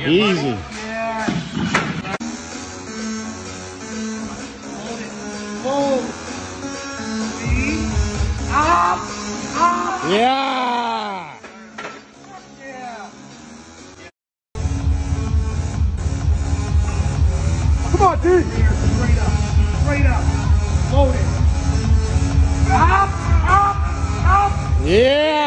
Easy. Yeah. Hold it. Up. Yeah. Yeah. Come on, dude. Straight up. Straight up. Hold it. Up. Yeah.